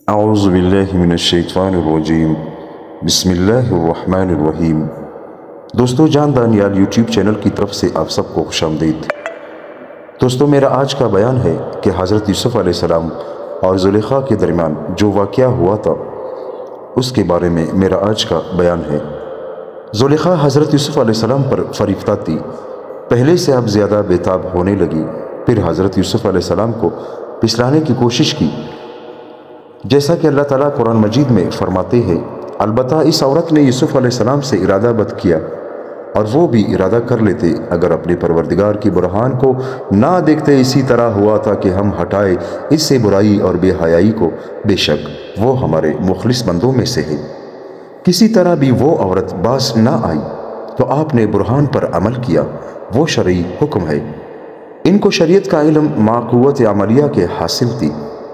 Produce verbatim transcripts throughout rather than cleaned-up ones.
اعوذ باللہ من الشیطان الرجیم بسم اللہ الرحمن الرحیم۔ دوستو، جان دانیال یوٹیوب چینل کی طرف سے آپ سب کو خوش آمدید۔ دوستو، میرا آج کا بیان ہے کہ حضرت یوسف علیہ السلام اور زلیخا کے درمیان جو واقعہ ہوا تھا اس کے بارے میں میرا آج کا بیان ہے۔ زلیخا حضرت یوسف علیہ السلام پر فریفتہ تھی، پہلے سے اب زیادہ بےتاب ہونے لگی۔ پھر حضرت یوسف علیہ السلام کو پسلانے کی کوشش کی، جیسا کہ اللہ تعالیٰ قرآن مجید میں فرماتے ہیں، البتہ اس عورت نے یوسف علیہ السلام سے ارادہ بد کیا، اور وہ بھی ارادہ کر لیتے اگر اپنے پروردگار کی برہان کو نہ دیکھتے۔ اسی طرح ہوا تھا کہ ہم ہٹائے اس سے برائی اور بے حیائی کو، بے شک وہ ہمارے مخلص بندوں میں سے ہے۔ کسی طرح بھی وہ عورت باز نہ آئی تو آپ نے برہان پر عمل کیا، وہ شرعی حکم ہے۔ ان کو شریعت کا علم مع قوت عملیہ کے حاصل تھی۔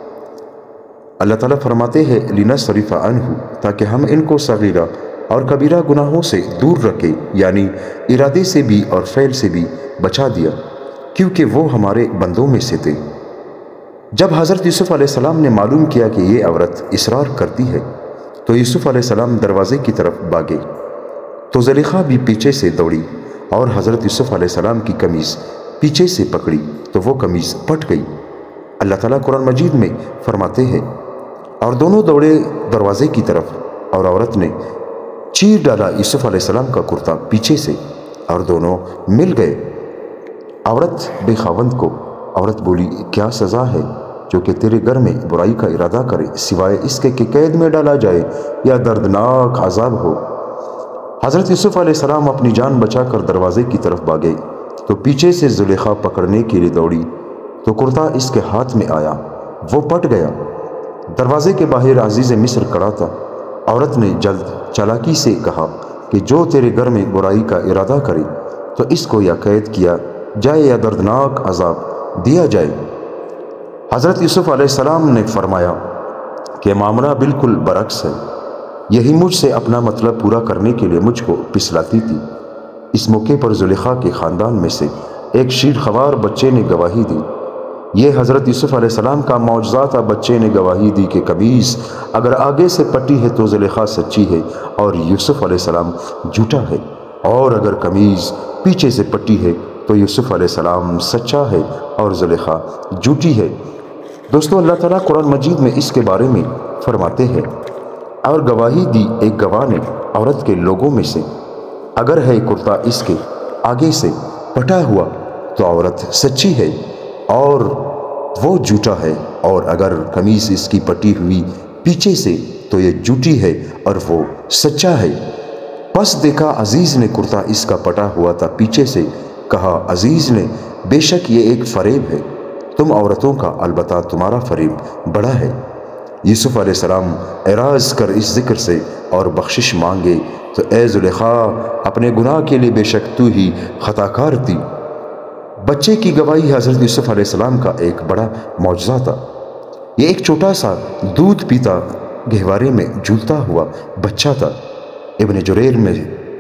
اللہ تعالیٰ فرماتے ہیں، لِنَصْرِفَ عَنْهُ، تاکہ ہم ان کو صغیرہ اور کبیرہ گناہوں سے دور رکھے، یعنی ارادے سے بھی اور فعل سے بھی بچا دیا، کیونکہ وہ ہمارے بندوں میں سے تھے۔ جب حضرت یوسف علیہ السلام نے معلوم کیا کہ یہ عورت اصرار کرتی ہے تو یوسف علیہ السلام دروازے کی طرف بھاگے، تو زلیخا بھی پیچھے سے دوڑی اور حضرت یوسف علیہ السلام کی قمیض پیچھے سے پکڑی تو وہ قمیض پھٹ گئی۔ اللہ تعالیٰ قرآن مجید میں فرماتے ہیں، اور دونوں دوڑے دروازے کی طرف، اور عورت نے چیر ڈالا یوسف علیہ السلام کا کرتا پیچھے سے، اور دونوں مل گئے۔ عورت بے خاوند کو عورت بولی، کیا سزا ہے جو کہ تیرے گھر میں برائی کا ارادہ کرے، سوائے اس کے کہ قید میں ڈالا جائے یا دردناک عذاب ہو۔ حضرت یوسف علیہ السلام اپنی جان بچا کر دروازے کی طرف بھاگے تو پیچھے سے زلیخا پکڑنے کے لیے دوڑی تو کرتا اس کے ہاتھ میں آیا، وہ پھٹ گیا۔ دروازے کے باہر عزیز مصر کھڑا تھا۔ عورت نے جلد چالاکی سے کہا کہ جو تیرے گھر میں برائی کا ارادہ کرے تو اس کو یا قید کیا جائے یا دردناک عذاب دیا جائے۔ حضرت یوسف علیہ السلام نے فرمایا کہ معاملہ بالکل برعکس ہے، یہی مجھ سے اپنا مطلب پورا کرنے کے لیے مجھ کو پسلاتی تھی۔ اس موقع پر زلیخا کے خاندان میں سے ایک شیر خوار بچے نے گواہی دی۔ یہ حضرت یوسف علیہ السلام کا معجزہ تھا۔ بچے نے گواہی دی کہ قمیص اگر آگے سے پٹی ہے تو زلیخا سچی ہے اور یوسف علیہ السلام جھوٹا ہے، اور اگر قمیص پیچھے سے پٹی ہے تو یوسف علیہ السلام سچا ہے اور زلیخا جھوٹی ہے۔ دوستو، اللہ تعالیٰ قرآن مجید میں اس کے بارے میں فرماتے ہیں، اور گواہی دی ایک گواہ نے عورت کے لوگوں میں سے، اگر ہے کرتا اس کے آگے سے پٹا ہوا تو عورت سچی ہے اور وہ جھوٹا ہے، اور اگر قمیص اس کی پٹی ہوئی پیچھے سے تو یہ جھوٹی ہے اور وہ سچا ہے۔ پس دیکھا عزیز نے کرتا اس کا پٹا ہوا تھا پیچھے سے، کہا عزیز نے، بے شک یہ ایک فریب ہے، تم عورتوں کا البتہ تمہارا فریب بڑا ہے۔ یوسف علیہ السلام اعراض کر اس ذکر سے اور بخشش مانگے تو اے زلیخا، اپنے گناہ کے لیے بے شک تو ہی خطا کار تھی۔ بچے کی گواہی حضرت یوسف علیہ السلام کا ایک بڑا معجزہ تھا۔ یہ ایک چھوٹا سا دودھ پیتا گہوارے میں جھولتا ہوا بچہ تھا۔ ابن جریر میں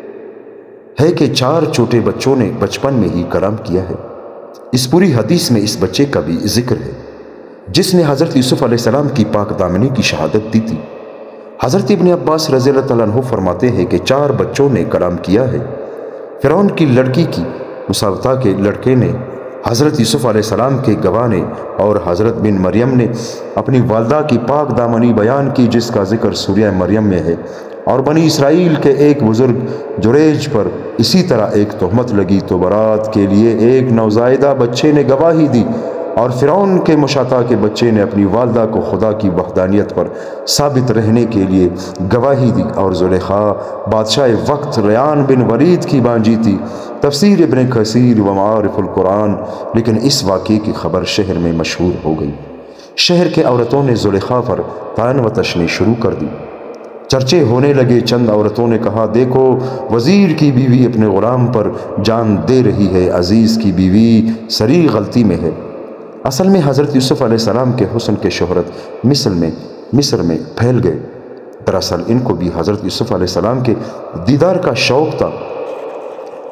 ہے کہ چار چھوٹے بچوں نے بچپن میں ہی کلام کیا ہے۔ اس پوری حدیث میں اس بچے کا بھی ذکر ہے جس نے حضرت یوسف علیہ السلام کی پاک دامنی کی شہادت دی تھی۔ حضرت ابن عباس رضی اللہ تعالیٰ عنہ فرماتے ہیں کہ چار بچوں نے کلام کیا ہے۔ فرعون کی لڑکی کی مسابطہ کے لڑکے نے، حضرت یوسف علیہ السلام کے گواہ نے، اور حضرت بن مریم نے اپنی والدہ کی پاک دامنی بیان کی جس کا ذکر سورہ مریم میں ہے، اور بنی اسرائیل کے ایک بزرگ جریج پر اسی طرح ایک تہمت لگی تو برات کے لیے ایک نوزائیدہ بچے نے گواہی دی، اور فرعون کے مشاطہ کے بچے نے اپنی والدہ کو خدا کی وحدانیت پر ثابت رہنے کے لیے گواہی دی، اور زلیخا بادشاہ وقت ریان بن ولید کی بانجی تھی۔ تفسیر ابن کثیر و معارف القرآن۔ لیکن اس واقعے کی خبر شہر میں مشہور ہو گئی۔ شہر کے عورتوں نے زلیخا پر طعن و تشنی شروع کر دی۔ چرچے ہونے لگے۔ چند عورتوں نے کہا، دیکھو وزیر کی بیوی اپنے غلام پر جان دے رہی ہے، عزیز کی بیوی سری غلطی میں ہے۔ اصل میں حضرت یوسف علیہ السلام کے حسن کے شہرت مصر میں مصر میں پھیل گئے۔ دراصل ان کو بھی حضرت یوسف علیہ السلام کے دیدار کا شوق تھا۔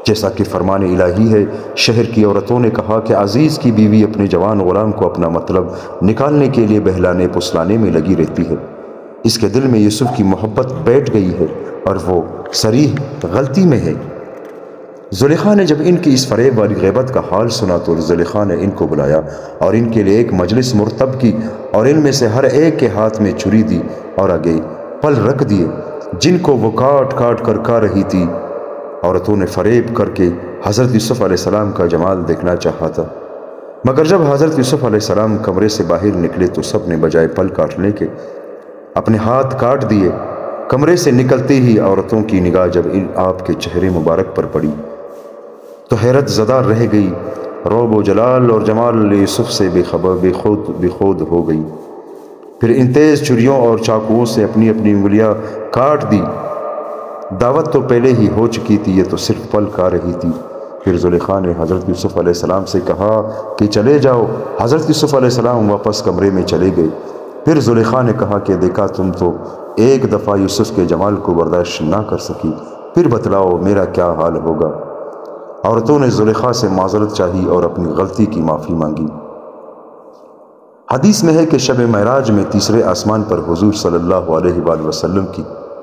جیسا کہ فرمان الہی ہے، شہر کی عورتوں نے کہا کہ عزیز کی بیوی اپنے جوان غلام کو اپنا مطلب نکالنے کے لیے بہلانے پسلانے میں لگی رہتی ہے۔ اس کے دل میں یوسف کی محبت بیٹھ گئی ہے اور وہ صریح غلطی میں ہے۔ زلیخا نے جب ان کی اس فریب والی غیبت کا حال سنا تو زلیخا نے ان کو بلایا اور ان کے لیے ایک مجلس مرتب کی اور ان میں سے ہر ایک کے ہاتھ میں چھری دی اور آگے پل رکھ دیے جن کو وہ کاٹ کاٹ کر کھا رہی تھی۔ عورتوں نے فریب کر کے حضرت یوسف علیہ السلام کا جمال دیکھنا چاہا تھا، مگر جب حضرت یوسف علیہ السلام کمرے سے باہر نکلے تو سب نے بجائے پل کاٹنے کے اپنے ہاتھ کاٹ دیے۔ کمرے سے نکلتے ہی عورتوں کی نگاہ جب ان آپ کے چہرے مبارک پر پڑی تو حیرت زدہ رہ گئی، رعب و جلال اور جمال یوسف سے بے خبر بے خود بے خود ہو گئی۔ پھر ان تیز چھریوں اور چاقوؤں سے اپنی اپنی انگلیاں کاٹ دی۔ دعوت تو پہلے ہی ہو چکی تھی، یہ تو صرف پل کھا رہی تھی۔ پھر زلیخا نے حضرت یوسف علیہ السلام سے کہا کہ چلے جاؤ۔ حضرت یوسف علیہ السلام واپس کمرے میں چلے گئے۔ پھر زلیخا نے کہا کہ دیکھا تم تو ایک دفعہ یوسف کے جمال کو برداشت نہ کر سکی، پھر بتلاؤ میرا کیا حال ہوگا۔ عورتوں نے زلیخا سے معذرت چاہی اور اپنی غلطی کی معافی مانگی۔ حدیث میں ہے کہ شب معراج میں تیسرے آسمان پر حضور صلی اللہ علیہ وآلہ وسلم کی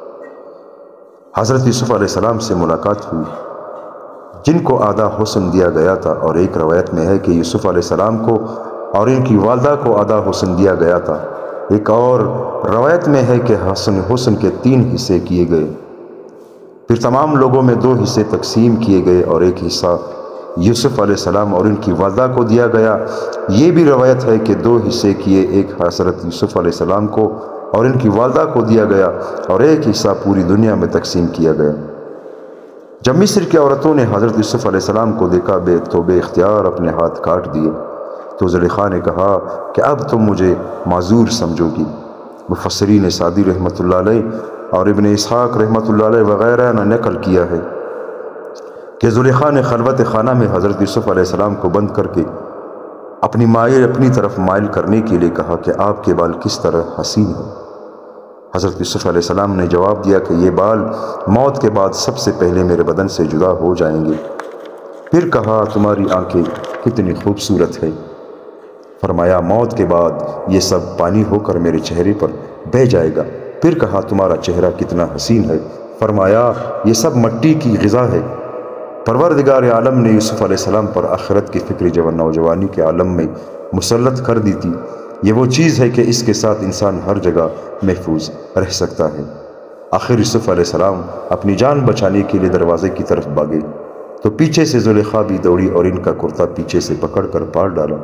حضرت یوسف علیہ السلام سے ملاقات ہوئی جن کو آدھا حسن دیا گیا تھا، اور ایک روایت میں ہے کہ یوسف علیہ السلام کو اور ان کی والدہ کو آدھا حسن دیا گیا تھا۔ ایک اور روایت میں ہے کہ حسن حسن کے تین حصے کیے گئے، پھر تمام لوگوں میں دو حصے تقسیم کیے گئے اور ایک حصہ یوسف علیہ السلام اور ان کی والدہ کو دیا گیا۔ یہ بھی روایت ہے کہ دو حصے کیے، ایک حضرت یوسف علیہ السلام کو اور ان کی والدہ کو دیا گیا اور ایک حصہ پوری دنیا میں تقسیم کیا گیا۔ جب مصر کی عورتوں نے حضرت یوسف علیہ السلام کو دیکھا بے تو بے اختیار اپنے ہاتھ کاٹ دیے، تو زلیخا نے کہا کہ اب تم مجھے معذور سمجھو گی۔ مفسرین سعدی رحمۃ اللہ علیہ اور ابن اسحاق رحمۃ اللہ علیہ وغیرہ نے نقل کیا ہے کہ زلیخا نے خلوت خانہ میں حضرت یوسف علیہ السلام کو بند کر کے اپنی مائل اپنی طرف مائل کرنے کے لیے کہا کہ آپ کے بال کس طرح حسین ہیں۔ حضرت یوسف علیہ السلام نے جواب دیا کہ یہ بال موت کے بعد سب سے پہلے میرے بدن سے جدا ہو جائیں گے۔ پھر کہا تمہاری آنکھیں کتنی خوبصورت ہے۔ فرمایا موت کے بعد یہ سب پانی ہو کر میرے چہرے پر بہہ جائے گا۔ پھر کہا تمہارا چہرہ کتنا حسین ہے۔ فرمایا یہ سب مٹی کی غذا ہے۔ پروردگار عالم نے یوسف علیہ السلام پر آخرت کی فکر جو نوجوانی کے عالم میں مسلط کر دی تھی، یہ وہ چیز ہے کہ اس کے ساتھ انسان ہر جگہ محفوظ رہ سکتا ہے۔ آخر یوسف علیہ السلام اپنی جان بچانے کے لیے دروازے کی طرف بھاگے تو پیچھے سے زلیخا بھی دوڑی اور ان کا کرتا پیچھے سے پکڑ کر پار ڈالا۔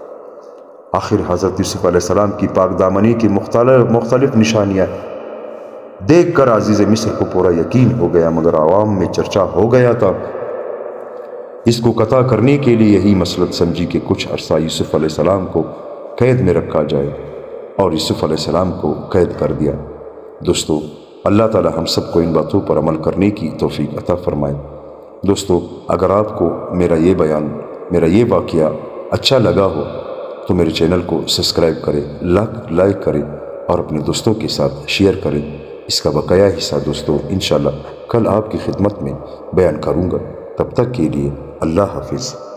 آخر حضرت یوسف علیہ السلام کی پاک دامنی کی مختلف مختلف نشانیاں دیکھ کر عزیز مصر کو پورا یقین ہو گیا، مگر عوام میں چرچا ہو گیا تھا۔ اس کو قطع کرنے کے لیے یہی مسلط سمجھی کہ کچھ عرصہ یوسف علیہ السلام کو قید میں رکھا جائے، اور یوسف علیہ السلام کو قید کر دیا۔ دوستو، اللہ تعالی ہم سب کو ان باتوں پر عمل کرنے کی توفیق عطا فرمائے۔ دوستو، اگر آپ کو میرا یہ بیان میرا یہ واقعہ اچھا لگا ہو تو میرے چینل کو سبسکرائب کریں، لائک کریں اور اپنے دوستوں کے ساتھ شیئر کریں۔ اس کا بقیہ حصہ دوستو انشاءاللہ کل آپ کی خدمت میں بیان کروں گا۔ تب تک کے لیے اللہ حافظ۔